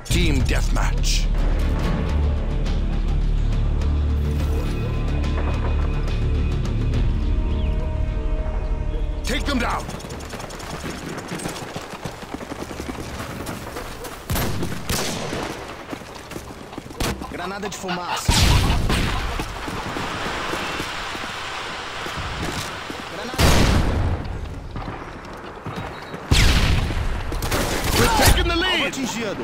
Team Deathmatch. Take them down. Granada de fumaça. Granada. We're taking the Alvo lead. atingido.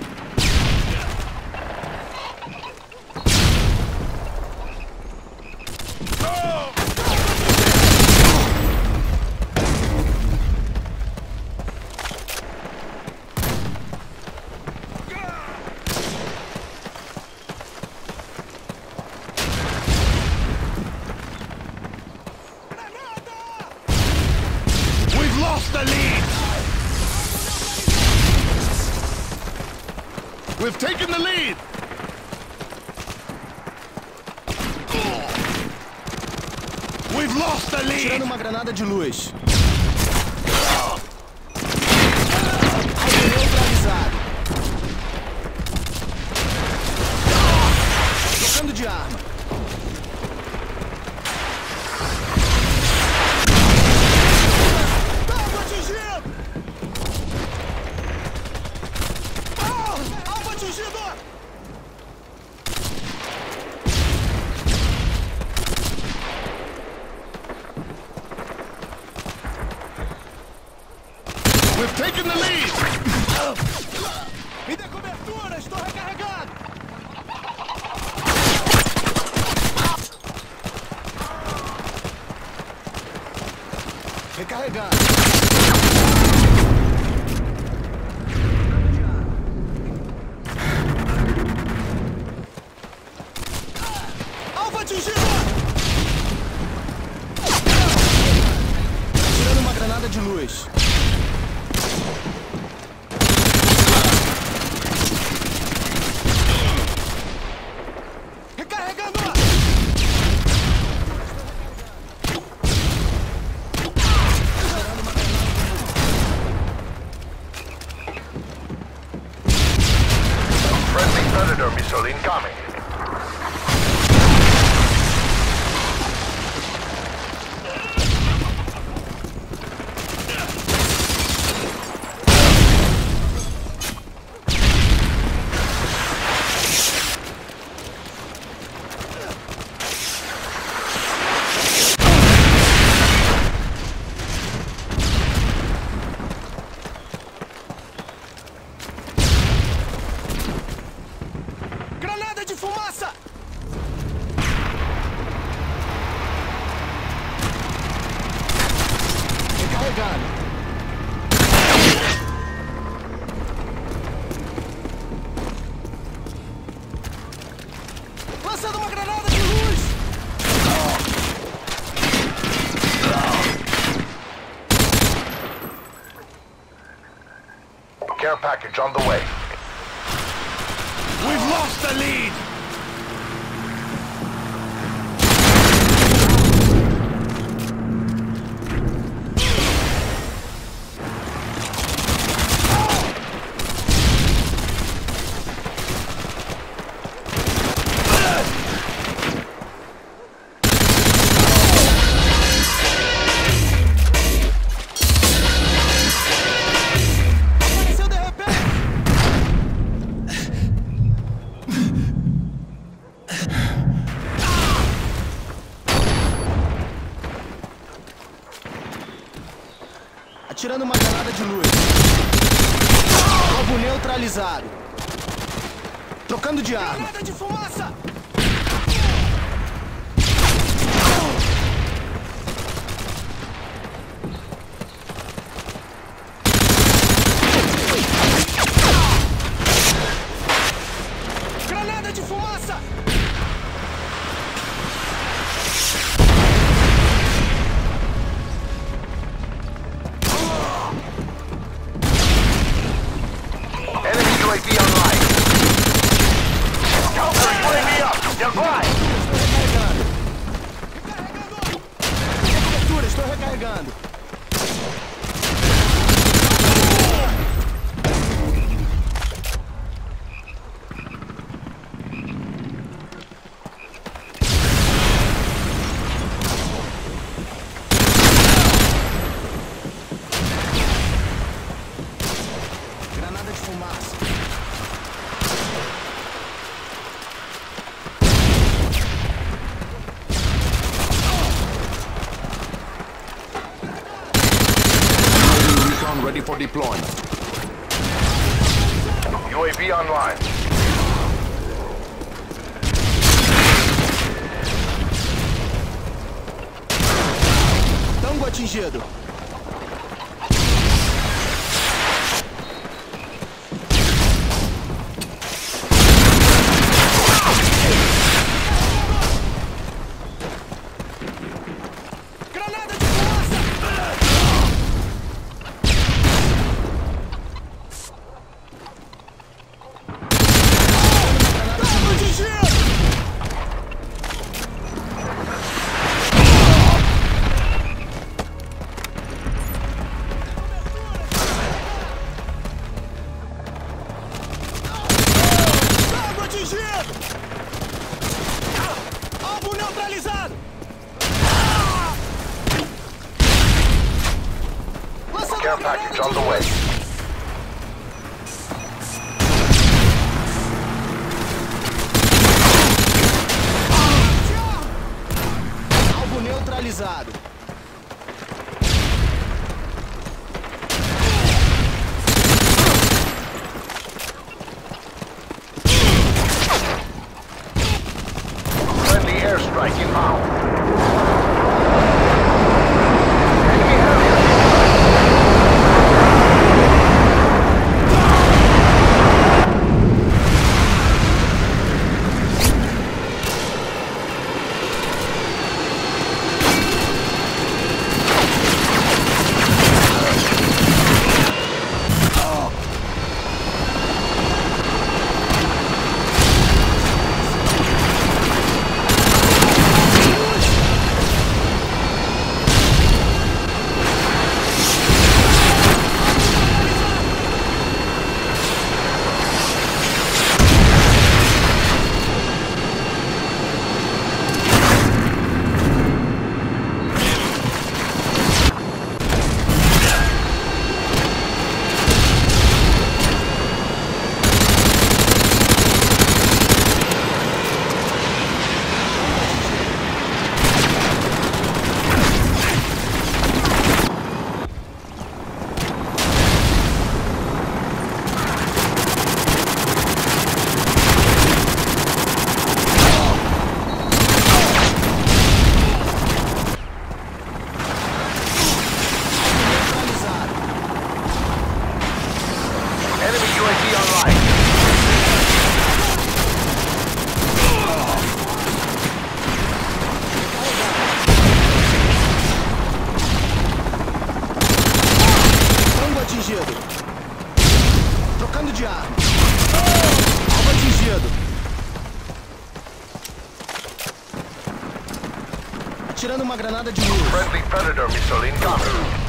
We've lost the lead. We've taken the lead. We've lost the lead. Tirando uma granada de luz. Neutralizado. Trocando de arma. Alvo atingido! Alvo atingido! We've taken the lead. Me dê cobertura, estou recarregado! Recarregando. Alvo atingido! Tirando uma granada de luz. Recarregando! Friendly Predator missile incoming. Granada de fumaça! Recarregando. Lançando uma granada de luz! Care package on the way. We've lost the lead. Apareceu de repente! Atirando uma granada de luz. Alvo neutralizado. Trocando de arma. Granada de fumaça! Granada de fumaça! Enemy UAV online. Counter UAV up. Divide. Estou recarregando. deployment. UAV online. Tango atingido. Granada de fumaça! Tango atingido! Tango atingido! Alvo neutralizado! Care package on the way. Alvo neutralizado. Friendly airstrike inbound. Enemy Harrier. Enemy UAV online. Tango atingido. Trocando de arma. Alvo atingido. Atirando uma granada de luz. Friendly Predator missile incoming.